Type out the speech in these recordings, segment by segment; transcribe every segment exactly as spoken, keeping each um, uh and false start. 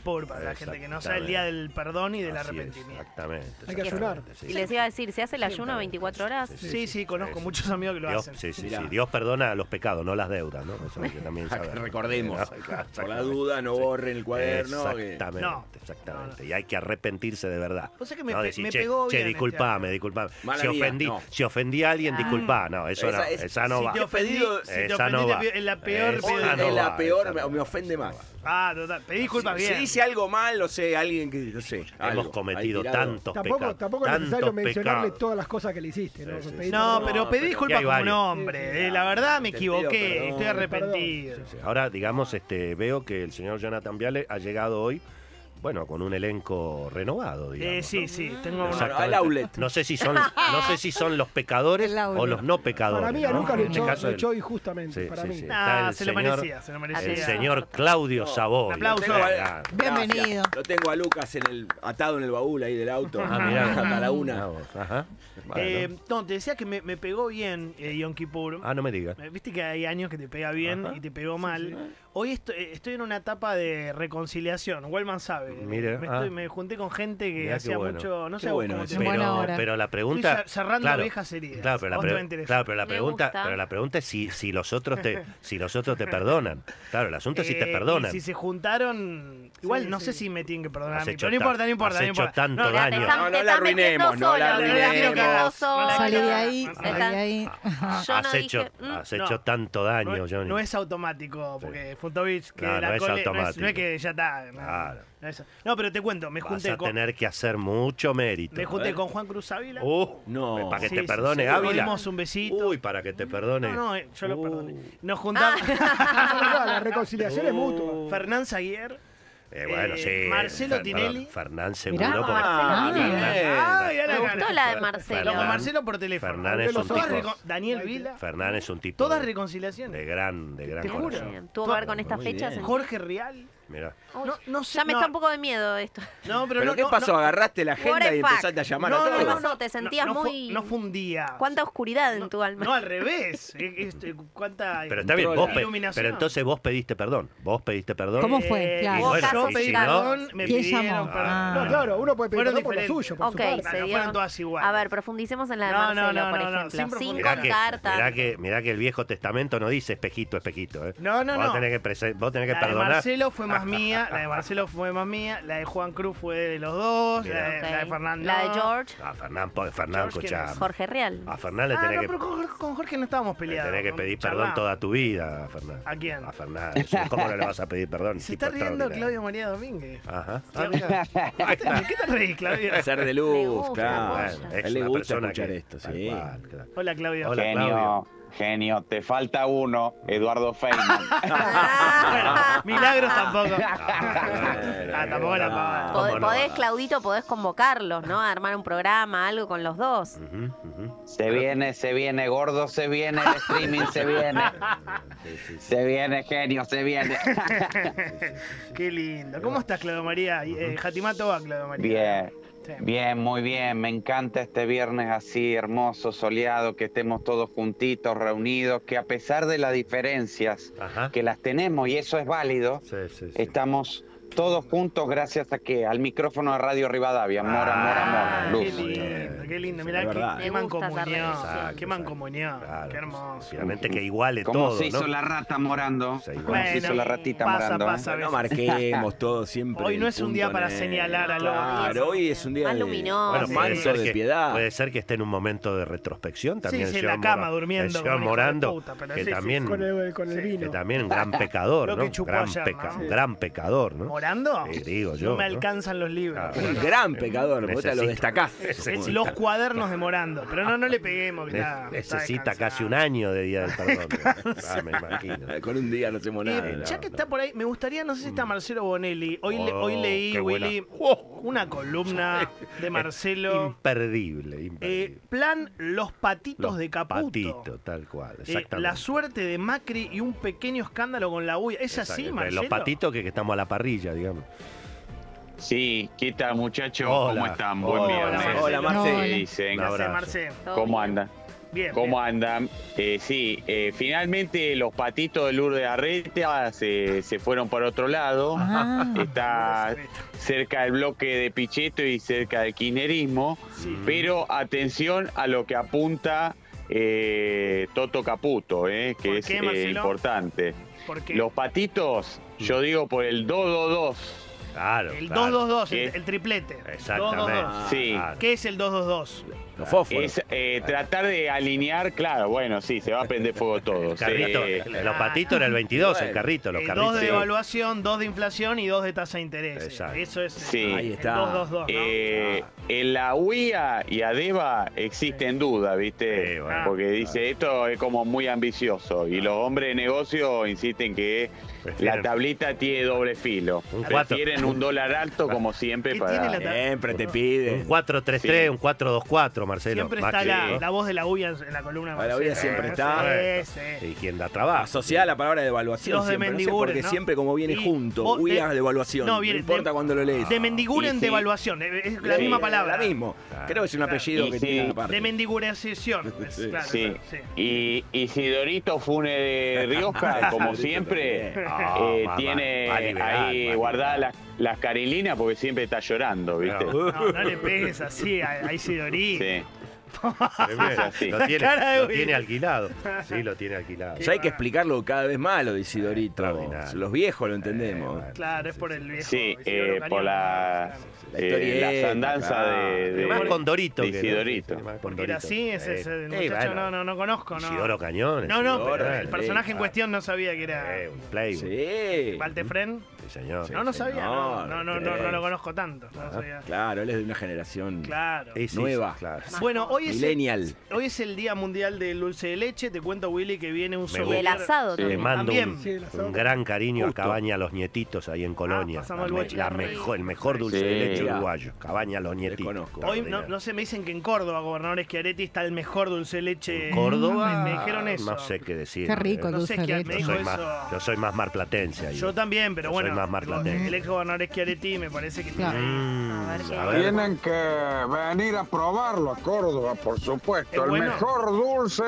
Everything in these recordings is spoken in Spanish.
Kippur para la gente que no sabe, el día del perdón y del Así arrepentimiento. Es, exactamente. Hay que ayunar. Sí, Y sí. les iba a decir, ¿se hace el ayuno veinticuatro horas? Sí, sí, sí, conozco Sí. muchos amigos que lo Dios, hacen. sí, sí, Mirá. sí. Dios perdona los pecados, no las deudas, ¿no? Eso hay que también saber. Recordemos. No, claro, Por la exactamente. duda, no Sí. borren el cuaderno. que- Exactamente, No. exactamente. No, no. Y hay que arrepentirse de verdad. O sea que me no pe- decir, me che, pegó che, bien este disculpame, año. disculpame. Mala Si mía, ofendí, no. si ofendí a alguien, Ah. disculpá. No, eso Esa no, es- esa no si va. te ofendí, Pedido- si te Esa ofendí no te va. pido- es la peor Esa pedida. no es la va, peor, esa me, no me va. ofende más. Ah, total. Pedí disculpas Si bien. dice algo mal, no sé, alguien que, no sé. Hemos algo, cometido ahí tirado. tantos Tampoco, pecados. tampoco es necesario tantos mencionarle pecados. todas las cosas que le hiciste, ¿no? Sí, sí, Pedir No, perdón. pero pedí pero disculpas aquí hay como un varios. hombre. Sí, eh, sí. la verdad me Te pido equivoqué. perdón. Estoy arrepentido. Sí, sí. Ahora, digamos, este, veo que el señor Jonathan Viale ha llegado hoy, bueno, con un elenco renovado, digamos. Eh, sí, ¿no? sí. Tengo una... Exactamente. al outlet. No sé si son, no sé si son los pecadores El outlet. o los no pecadores. Para mí a ¿no? Luca lo En este echó, caso, lo el- echó injustamente, Sí, para sí, mí. sí. Ah, Está el se lo señor- merecía, se lo el merecía. señor Claudio Savoy. Un aplauso. Lo tengo a- Ah, Bienvenido. Gracias. Lo tengo a Lucas en el, atado en el baúl ahí del auto. Ah, mirá. A cada Ah, una. vos, Ajá. Bueno. Eh, no, te decía que me, me pegó bien eh, Yom Kippur. Ah, no me digas. Eh, Viste que hay años que te pega bien Ajá. y te pegó mal. Hoy estoy, eh, estoy en una etapa de reconciliación. Wellman sabe. Mire, me, ah. estoy- me junté con gente que Mirá qué hacía bueno. mucho. No Qué sé a vos bueno cómo eso. te- Buena Pero, hora. pero la pregunta. Estoy cerrando claro, viejas heridas. Claro, pero la, Vos te va a pre- interesar. claro, pero la Me pregunta, gusta. pero la pregunta es si, si los otros te, si los otros te perdonan. Claro, el asunto es si te Eh, perdonan. y si se juntaron. Igual Sí, no sí. sé si me tienen que perdonar a Has mí. hecho Pero no ta- importa, no importa. has no hecho importa. tanto No, daño. Te están, No, no te la están metiendo arruinemos, no la solo, te están arruinemos. metiendo solo. Salí de ahí, Te salí de están- ahí. Yo has no hecho, dije, mm, has no. hecho tanto daño, No, es- Johnny. no es automático, porque Funtovich, que No, la no es cole, no es, automático. no es que ya está. No, Claro. no, es- no, pero te cuento, me Vas junté a con tener que hacer mucho mérito. me junté ver. con Juan Cruz Ávila. Uh, No. para que Sí, te sí, perdone sí, Ávila. Nos dimos un besito. Uy, para que te perdone. no, no, eh, yo lo Uh. perdoné. Nos juntamos. No, la reconciliación es mutua. Fernán Zaguier. Eh, bueno, Eh, sí. Marcelo Fer- Tinelli. perdón, Fernán Mirá, seguro. porque- Ah, Marcelo. bien. Ay, ya la Me gané. gustó la de No, Marcelo. con Marcelo por teléfono. Fernán es un Todas tipo. reco- Daniel Vila. Fernán es un tipo. Todas de- reconciliaciones. De gran, de gran Te juro. corazón. Bien. ¿Tuvo que ver con estas Muy fechas? bien. Jorge Rial. Mirá. Uy, No, no sé. ya me no, está un poco de miedo esto. No, pero, ¿Pero no, qué no, pasó? no. ¿Agarraste la agenda What the y fuck? empezaste a llamar a No, todos? no, no, no, te sentías no fue- muy- no fue un día. ¿Cuánta oscuridad en No, tu alma? No, al revés. Eh, este, ¿Cuánta Pero está bien, vos pe- iluminación? pero entonces vos pediste perdón. Vos pediste perdón. ¿Cómo fue? Eh, Claro. y Vos bueno, yo casi pedí llegaste. perdón, me ¿Quién pidieron llamó? perdón. Ah. No, claro, uno puede pedir Fueron perdón por lo diferentes. suyo, por Ok, su parte. No, se fueron dieron. todas iguales. A ver, profundicemos en la de No, no, Marcelo, no, por no, no, ejemplo. sin Sin profundizar. Mirá que, contar mirá, tanto. que, mirá que el Viejo Testamento no dice espejito, espejito. ¿eh? No, no, vos no. Tenés que prese- vos tenés que La de perdonar. Marcelo fue más mía, la de Marcelo fue más mía, la de Juan Cruz fue de los dos, Mirá. la de, la de Ok. Fernando. La de George, A Fernán, po- Fernán, George, ¿quién escuchá. es? Jorge Real. A Fernán le Ah, tenés no, que, pero con, Jorge- con Jorge no estábamos le peleados. tenés que con- pedir charlamos. perdón toda tu vida, Fernán. ¿A quién? A Fernán. ¿Cómo no le vas a pedir perdón? Se Tipo está riendo extraordinario. Claudio María Domínguez. Ajá. Ah, mirá. ¿Qué te, ¿de qué te reís, Claudio? Ser de Le luz, gusta, claro. Bueno, Bueno, A es él le una gusta persona escuchar que- esto, tal sí. cual, claro. Hola, Claudio. Hola, Genio, Claudio. genio, te falta uno, Eduardo Feynman. Bueno, milagros tampoco. bueno, Ah, tampoco la no. pavada. Podés, ¿Cómo no? podés, Claudito, podés convocarlos, ¿no? A armar un programa, algo con los dos. Ujú, ujú. Se viene, se viene, gordo, se viene, el streaming se viene. Sí, sí, sí. Se viene, genio, se viene. Qué lindo. ¿Cómo estás, Claudio María? Eh, Jatimato va, Claudio María. Bien, Sí. bien, muy bien. Me encanta este viernes así, hermoso, soleado, que estemos todos juntitos, reunidos, que a pesar de las diferencias Ajá. que las tenemos, y eso es válido, Sí, sí, sí. estamos todos juntos gracias a que al micrófono de Radio Rivadavia. Amor, amor, Ah, amor. qué Luz. lindo, qué lindo. Mirá, Es qué, verdad. qué Me gusta esa mancomunión. relación. Qué Exacto, mancomunión. claro. Qué hermoso. Finalmente que iguale ¿Cómo todo, se hizo ¿no? la rata morando? Sí, igual. ¿Cómo se hizo la ratita pasa, morando? pasa. No marquemos todo siempre. Hoy no el es un punto día para negro. señalar a los- Claro, hoy es un día Más de, luminoso. Bueno, Sí. puede manso ser, de que, piedad. puede ser que esté en un momento de retrospección también. Sí, sí, el en la señor cama, Mora- durmiendo, El señor como un hijo de Morando, puta, pero que sí, sí, también, Con el, con el Sí, vino. que también un gran pecador, Lo ¿no? que chupó gran, ayer, peca- ¿no? gran pecador, ¿no? ¿Morando? Sí, digo yo, No me ¿no? alcanzan los libros. Claro. pero Un no. gran pecador, vos te lo Necesito- destacás. Es los cuadernos de Morando. Pero no, no le peguemos. que Ne- está- está necesita descansado. casi un año de Día del Perdón. Ah, me imagino. Con un día no hacemos nada. Eh, no, ya que no. está por ahí, me gustaría, no sé si está Marcelo Bonelli. Hoy, le- Oh, hoy leí, qué buena. Willy, Oh. una columna de Marcelo. Imperdible, Eh, imperdible. plan Los Patitos Los de Caputo. Patito, tal cual, Eh, exactamente. la suerte de Macri y un pequeño escándalo con la bulla. ¿Es así, Exacto. Marcelo? Los patitos que, que estamos a la parrilla, digamos. Sí, ¿qué tal, muchachos? Hola. ¿Cómo están? Buen Hola, viernes. Marcelo. Hola, Marce. ¿Qué Hola. dicen? Un ¿Qué hace, abrazo. Marce? Todo ¿Cómo bien. andan? Bien. ¿Cómo bien. andan? Eh, sí, eh, finalmente los patitos de Lourdes Arreta se, se fueron por otro lado. Ah. Está cerca del bloque de Pichetto y cerca del kirchnerismo. Sí. Pero atención a lo que apunta eh, Toto Caputo, eh, que ¿Por es qué, eh, Marcelo? importante. ¿Por qué? Los patitos, yo digo por el dos dos dos. Claro, El claro. dos dos dos, ¿Qué? el, el triplete. Exactamente. dos dos dos. Sí. Claro. ¿Qué es el dos dos dos? Los fósforos. Es eh, tratar de alinear, claro, bueno, sí, se va a prender fuego todo. El carrito, Eh, los patitos era el veintidós, el Bueno. carrito, los El carritos. dos de sí. devaluación, dos de inflación y dos de tasa de interés. Exacto. Eso es Sí. el, Ahí el está. dos dos dos, ¿no? Eh, en la U I A y ADEVA existen dudas, ¿viste? Sí, bueno. Porque dice, esto es como muy ambicioso. Y los hombres de negocio insisten que Prefieren- la tablita tiene doble filo. Un cuatro. Prefieren un dólar alto, como siempre, ¿Qué para... tiene la tabla? Siempre te Un piden. cuatro tres tres, Sí. un cuatro dos cuatro, Marcelo. Siempre Más está que- la, ¿no? la voz de la U I A en, en la columna. La U I A Marcelo. siempre Sí, está. sí, sí. Y quien da trabajo. Asociada a la palabra devaluación Los de siempre, no sé Mendiguren, porque ¿no? siempre como viene Y junto, vos U I A de- devaluación, no, no, viene importa de- cuando lo lees. De Mendiguren Y sí. devaluación. Es la Sí, misma palabra. La mismo. Claro. Creo que es un apellido Y que sí. tiene aparte. De mendiguración. Es, Sí. claro, Sí. sí. Y Isidorito Fune de Rioja, como siempre, Ah, eh, va- tiene va a liberar, ahí va a guardadas liberar. las, las carilinas porque siempre está llorando, ¿viste? Claro. No, no le pegues así a, a Isidori. Sí. Tremendo. así. Lo La tiene, cara de lo Willy. tiene alquilado. Sí, lo tiene alquilado. Ya hay que explicarlo cada vez más lo de Isidorito. Extraordinario. Los viejos lo entendemos. Eh, bueno. Claro, es por el viejo. Sí, Isidoro eh, Cañón. por la, La eh, historieta, las andanzas claro. de, de, Más con Dorito. de que- Isidorito. sí, más con Porque era Dorito. así, ese, Eh, ese eh, muchacho bueno, no, no, no conozco, ¿no? Isidoro Cañón. No, no, Isidoro, pero eh, el personaje en ah, cuestión no sabía que era eh, un play. Sí, Sí. Valtefren. señor. No, no sabía, no, señor, no, no, no, no lo conozco tanto. No Ah, sabía. Claro, él es de una generación Claro. Sí, sí, nueva. sí, claro. Bueno, hoy es, el, millennial. hoy es el Día Mundial del Dulce de Leche. Te cuento, Willy, que viene un Me Y gusta. el sommelier. asado Sí. Le también. mando También. un, Sí, el asado. un gran cariño Justo. a Cabaña Los Nietitos ahí en Colonia. pasamos la, el me- boche. la Qué mejor, el mejor dulce de Sí. leche uruguayo. Cabaña Los Nietitos. Desconozco. Hoy, no, no sé, me dicen que en Córdoba, gobernador Schiaretti, está el mejor dulce de leche. En Córdoba, Me, me dijeron eso. no sé qué decir. Qué rico el No dulce sé de qué- leche. me Yo dijo soy, más, eso. yo soy más marplatense ahí. Yo también, pero Yo bueno, soy más marplatense. el ex gobernador Schiaretti me parece que Claro. tiene ahí. Mm, A ver qué- a ver. Tienen que venir a probarlo a Córdoba, por supuesto. ¿Es El bueno? mejor dulce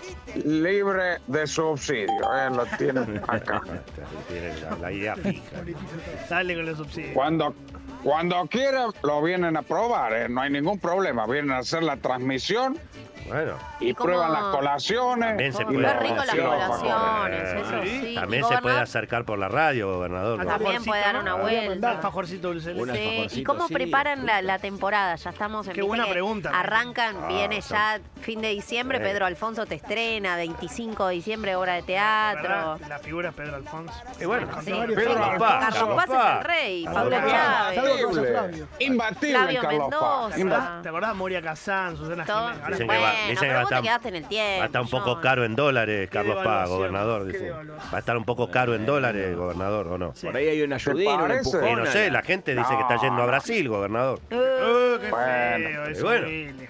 libre de subsidio. eh, lo tienen acá. Tiene la, la idea fija. Sale con los subsidios. Cuando, cuando quieran, lo vienen a probar. eh, No hay ningún problema. Vienen a hacer la transmisión Bueno, y ¿Y cómo? prueban las colaciones. También se y puede- Qué la rico las ración, colaciones, Eh, eso sí. sí. también Y se puede gobernador, acercar por la radio, gobernador. ¿no? También puede dar una vuelta. Alfajorcito dulce de leche. Unas Sí, ¿y alfajorcitos, cómo sí, preparan la, la temporada? Ya estamos en Qué viste buena que pregunta. Arrancan, Ah, viene está- ya fin de diciembre, Eh. Pedro Alfonso te estrena, veinticinco de diciembre, obra de teatro. ¿Verdad? La figura es Pedro Alfonso. Y bueno, Sí, Pedro sí, Alfonso. Carlos Paz es el rey, Carlos Pablo Paz. Chávez. Salvo que vaya Imbatible. Flavio. Imbatible, Flavio Carlos Mendoza. Paz. ¿Te Imba- acordás, ¿Te acordás Moria Kazán, Susana Todo. Jiménez? Ahora Dicen sí. que va- Bueno, dicen que pero va a vos te estar- quedaste en el tiempo. va a estar un poco John. caro en dólares, Qué Carlos Paz, devaluación, gobernador. qué Dice. devaluación. Va a estar un poco caro en dólares, gobernador, ¿o no? Sí. Por ahí hay una ¿Te ayudín, un parece? Y empujón. no sé, la gente dice que está yendo a Brasil, gobernador. Oh, qué Bueno. feo eso, Bueno. Willy.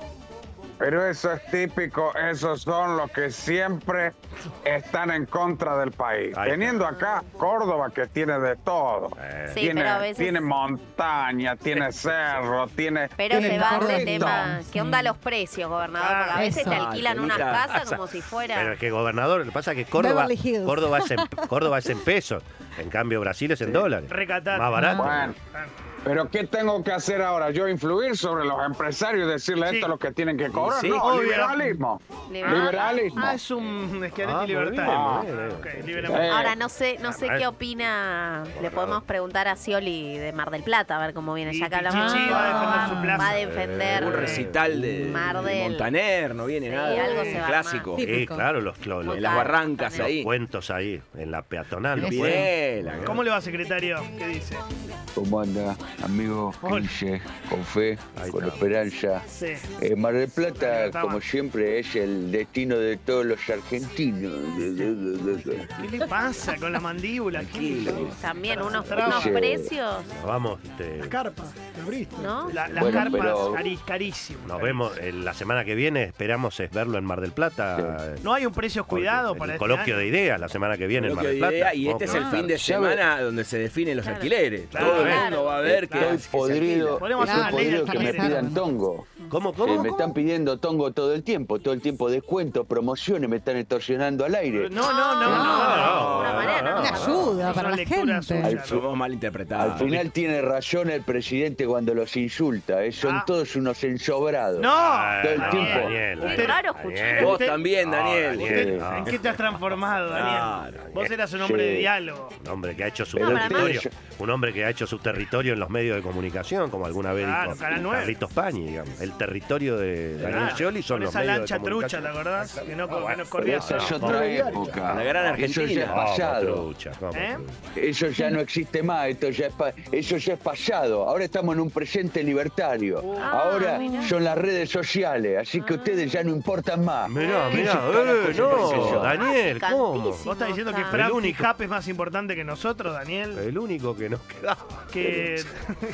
Pero eso es típico, esos son los que siempre están en contra del país. Ahí está. Teniendo acá Córdoba, que tiene de todo. Eh, Sí, tiene, pero a veces- tiene montaña, tiene cerro, tiene. Pero tiene se van de carrito. tema. ¿Qué onda los precios, gobernador? Porque a Ah, veces te eso. alquilan unas Temita. casas como si fuera. Pero es que gobernador, lo que pasa es que Córdoba, Beverly Hills. Córdoba, es en, Córdoba es en pesos. En cambio, Brasil es en dólares. Recatate. Más barato. Bueno, pero ¿qué tengo que hacer ahora? ¿Yo influir sobre los empresarios y decirles Sí. esto es lo que tienen que cobrar? Sí, no, obvio. liberalismo. Liberal. Liberalismo. Ah, es un Schiaretti Ah, muy libertario. bien, Ah, muy bien. ok, liberemos. Eh, Ahora no sé, no sé Ah, qué eh. opina. Le Gobernador. podemos preguntar a Scioli de Mar del Plata, a ver cómo viene. Y Ya que hablamos. Pichichi va a defender su Va plaza. a defender. Un recital de, Mar de del- Montaner, no viene Sí, nada. algo se va a Clásico. armar. Sí, Típico. claro, los, los, los- En las barrancas Los ahí. cuentos ahí, en la peatonal. los cuentos. Bien. la- ¿Cómo le va, secretario? ¿Qué dice? ¿Cómo anda, amigo Hola. Guille? Con fe, Ahí con está. esperanza. Sí. Eh, Mar del Plata, Está como mal. siempre, es el destino de todos los argentinos. ¿Qué le pasa con la mandíbula? ¿Qué le Tranquilo. pasa? También unos, Traba. unos Sí. precios, Nos vamos, este, Las carpas, el Bristol. ¿no? La- las Bueno, carpas pero- cari- carísimas. nos vemos eh, la semana que viene. Esperamos es verlo en Mar del Plata. eh, ¿No hay un precio porque cuidado el para este coloquio año? de ideas la semana que viene en Mar Coloquio del de Plata. idea, y Vamos este a es el aprovechar. fin de ¿sabe? semana donde se definen los Claro. alquileres. Claro, Todo el claro. mundo va a ver que, Estoy que se podrido, alquila. Podemos hacer estoy una ley de podrido que me alquileres. pidan tongo. ¿Cómo, Que cómo? me cómo? están pidiendo tongo todo el tiempo, todo el tiempo descuentos, promociones, me están extorsionando al aire. No, no, no, no. De ninguna manera, no, Una no. ayuda Son para la lecturas gente. suyas. Somos mal interpretados. Al final tiene razón el presidente cuando los insulta, ¿eh? Son Ah. todos unos ensobrados. No. Todo el Daniel, tiempo. Daniel, Usted- Daniel, Raro Daniel. escuchar. Vos Usted- también, No, Daniel. Daniel, Sí. ¿En qué te has transformado, Daniel? Claro. Vos eras un hombre Sí. de diálogo. Un hombre que ha hecho su Pero territorio, ustedes- un hombre que ha hecho su territorio en los medios de comunicación, como alguna vez Claro, dijo Canal nueve. Carlitos Pañi, digamos. El territorio de Daniel Claro, Scioli son con los esa medios lancha de comunicación. trucha, ¿te acordás? Que no, que no Pero corría. esa es no, otra no, época. La gran Eso ya es Argentina. ¿Cómo, pasado. trucha? ¿Cómo, ¿Eh? trucha? Eso ya no existe más, esto ya es pa- eso ya es pasado. Ahora estamos en un presente libertario. Ah, Ahora mirá. son las redes sociales, así que ustedes ya no importan más. Mirá, ¿Qué mirá, se carajo eh, se parece no, yo? Daniel, ¿cómo? ¿Vos estás diciendo que está. Fran El único. Fijap es más importante que nosotros, Daniel? El único que nos queda. Que,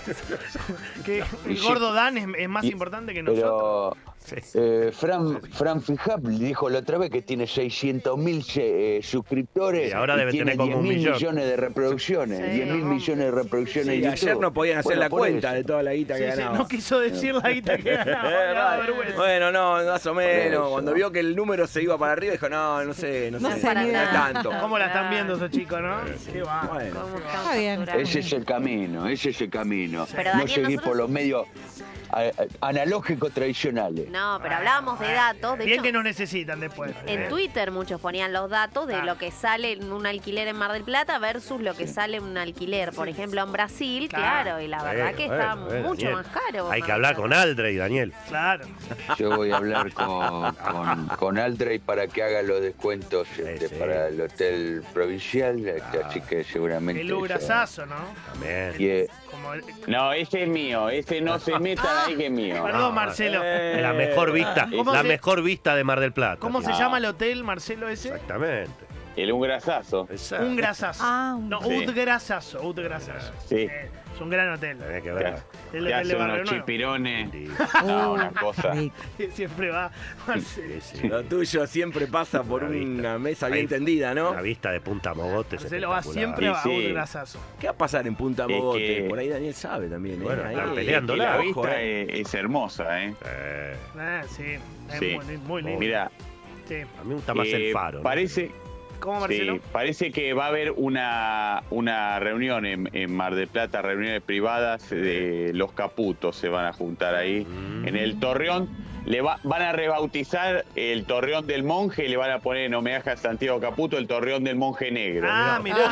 que Y el sí. gordo Dan es, es más Y- importante que nosotros. Pero eh, Fran, Fran Fijap dijo la otra vez que tiene seiscientos mil eh, suscriptores Y ahora debe tiene tener como un diez mil millón. millones de reproducciones. Sí. diez mil millones de reproducciones Sí, en YouTube. ayer no podían hacer Bueno, la por cuenta eso. de toda la guita Sí, que sí, ganaba. no quiso decir la guita que ganaba. me da vergüenza. Bueno, no, más o Por menos. eso. Cuando vio que el número se iba para arriba, dijo, no, no sé, no, No sé, sé para ni no es nada. tanto. ¿Cómo la están viendo esos chicos, no? Qué va. Bueno. ¿Cómo están Está bien. facturando? Ese es el camino, ese es el camino. Pero, no Daniel, seguir nosotros- por los medios a- a- analógicos tradicionales. No, pero hablábamos de datos. De Bien hecho, que nos necesitan después. en ¿eh? Twitter muchos ponían los datos de Ah. lo que sale en un alquiler en Mar del Plata versus lo que sale en un alquiler, por ejemplo, en Brasil, Claro. claro, y la Bueno, verdad que bueno, está bueno, mucho Daniel. más caro. Hay Mar que del hablar Plata. con Aldrey, Daniel. Claro. Yo voy a hablar con, con, con Aldrey para que haga los descuentos este, sí. para el hotel provincial, este, así que seguramente... El eso- Lugrasazo, ¿no? También. Y, eh, Como el- No, ese es mío, ese no se metan ahí que es mío. Perdón, Marcelo. Eh, La mejor vista, ¿Cómo la se- mejor vista de Mar del Plata. ¿Cómo se No. llama el hotel, Marcelo, ese? Exactamente. El un grasazo. Exacto. Un grasazo. Ah, un- No, Sí. un grasazo, un grasazo. Sí. Eh, es un gran hotel. Tenés que ver. El Te hotel hace de Barrio unos Nuevo. chipirones. Sí, No, Uh, una cosa. rico. Siempre va Marcelo. sí, sí. Lo tuyo siempre pasa por La vista. una mesa bien Ahí, tendida, ¿no? La vista de Punta Mogote es Marcelo va espectacular. siempre a Sí, un sí. grasazo. ¿Qué va a pasar en Punta Es Mogote? que- Por ahí Daniel sabe también. ¿eh? Bueno, Ahí- están Y peleando. la Ojo, vista eh. es, es hermosa, ¿eh? Eh, Ah, sí, es Sí. muy, muy lindo. Mira, Sí. a mí me gusta más eh, el faro. ¿no? parece, ¿Cómo, Marcelo? sí, parece que va a haber una, una reunión en, en Mar del Plata, reuniones privadas de los Caputos se van a juntar ahí Mm. en el Torreón. Le va- van a rebautizar el Torreón del Monje y le van a poner en homenaje a Santiago Caputo el Torreón del Monje Negro. Ah, mirá.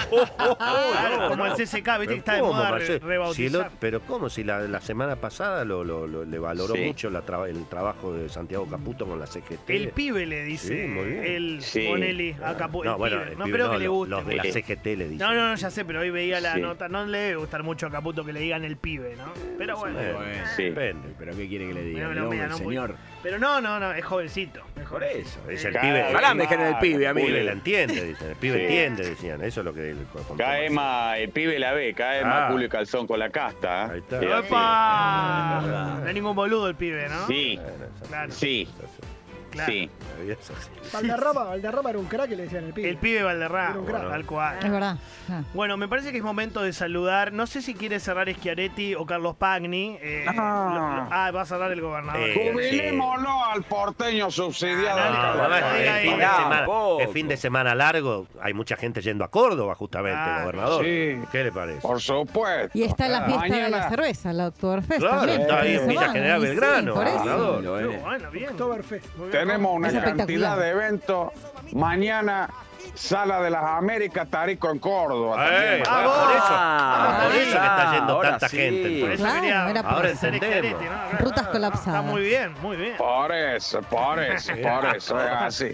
Claro, como el C S K, viste que está de ¿Cómo, moda re- Marcelo? Si rebautizar. el o- pero ¿cómo? Si la, la semana pasada lo, lo- lo- le valoró Sí. mucho la tra- el trabajo de Santiago Caputo con la C G T. El pibe le dice Sí, muy bien. el Sí. Bonelli a Capu- No, el bueno, pibe. el No pibe creo no, que le lo- guste. Los de la Sí. C G T le dicen. No, no, no, ya sé, pero hoy veía la Sí. nota. No le debe gustar mucho a Caputo que le digan el pibe, ¿no? Pero bueno. Eh, Bueno, Sí. Depende. ¿Pero qué quiere que le diga? Pero El no, hombre, mira, el no, señor. Pero no, no, no, es jovencito. Es Por jovencito. eso. Es el Cada pibe. vez Ojalá me dejen el más, pibe a mí. El pibe Juli. la entiende, dicen. El pibe Sí. entiende, decían. Eso es lo que. contó Cae Marcelo. más, el pibe la ve, cae Ah. más culo y calzón con la casta. ¿eh? Ahí está. Sí, así. ¡Opa! verdad. No es ningún boludo el pibe, ¿no? Sí, Bueno, eso sí, Claro. sí, Claro. sí. eso sí. Valderrama, Valderrama era un crack que le decían el pibe. El pibe Valderrama, Era un crack. tal cual. Es verdad. Ah. Bueno, me parece que es momento de saludar. No sé si quiere cerrar Schiaretti o Carlos Pagni. eh, Ah. lo- lo- ah, va a cerrar el gobernador. Eh, Jubilémonos al porteño subsidiado. Ah, No, no, además, no, es diga fin ahí. de semana, Tampoco. es fin de semana largo, hay mucha gente yendo a Córdoba justamente, Ah, gobernador. sí. ¿Qué le parece? Por supuesto. Y está la fiesta de la Mañana- cerveza, la Oktoberfest Claro, también. está ahí fin de en Villa semana. General Y sí, Belgrano, por eso. gobernador. Lo Qué es. bueno, bien. Oktoberfest. Muy bien. Tenemos una Es cantidad espectacular. de eventos. Mañana, Sala de las Américas, Tarico en Córdoba. Eh, también. Ah, bueno, por eso, Ah, por eso que está yendo ahora tanta sí. gente. Por entonces. eso Claro, quería era por Ahora hacer entendemos. Schiaretti, ¿no? Rutas Está colapsadas. muy bien, muy bien. Por eso, por eso, por eso, es así.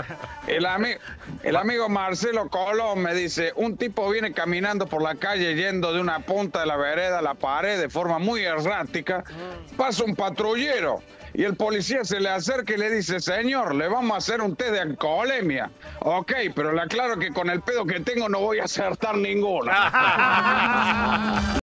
El, ami- el amigo Marcelo Colón me dice, un tipo viene caminando por la calle yendo de una punta de la vereda a la pared de forma muy errática, pasa un patrullero y el policía se le acerca y le dice, señor, le vamos a hacer un test de alcoholemia. Ok, pero le aclaro que con el pedo que tengo no voy a acertar ninguno.